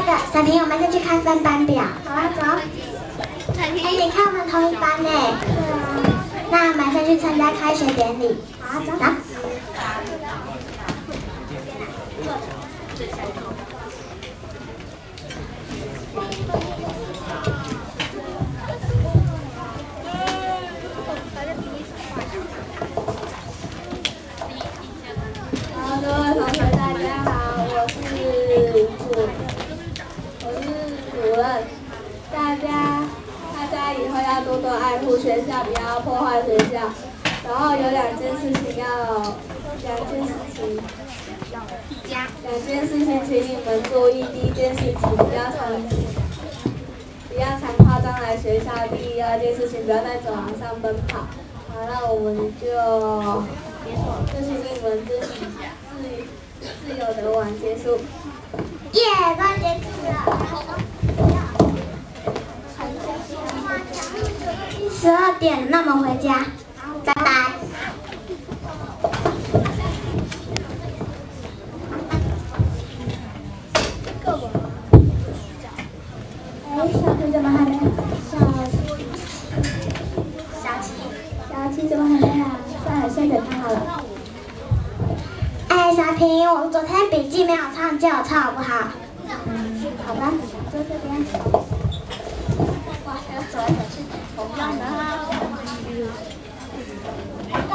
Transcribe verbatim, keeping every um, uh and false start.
个小平，我们先去看分班表。好啊，走。哎，你看我们同一班呢。对啊。那我们先去参加开学典礼。好啊，走。走。 好，各位同学，大家好，我是主，我是主任。大家，大家以后要多多爱护学校，不要破坏学校。然后有两件事情要，两件事情，两件事情请你们注意。第一件事情，不要常，不要常夸张来学校。第二件事情，不要在走廊上奔跑。好，那我们就，就请你们自己自自由的玩结束。 耶，终于结束了。十二点，那我们回家，拜拜。哎，小平怎么还没好？小七，小七，小七怎么还没好？算了，先等他好了。哎，小平，我昨天笔记没有抄，借我抄好不好？嗯，好吧，坐这边。哇，还要走来走去，好亮的哈！